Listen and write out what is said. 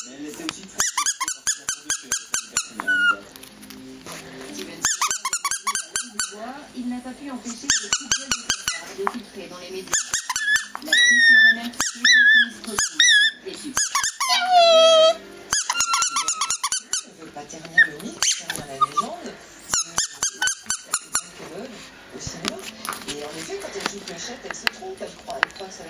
Mais elle était aussi très frustrée parce qu'elle attendait que sa vie Steven Seagal a dit à l'homme du bois, il n'a pas pu empêcher le coup de gueule de sa femme de filtrer dans les médias. L'actrice l'aurait même quitté de sinistre.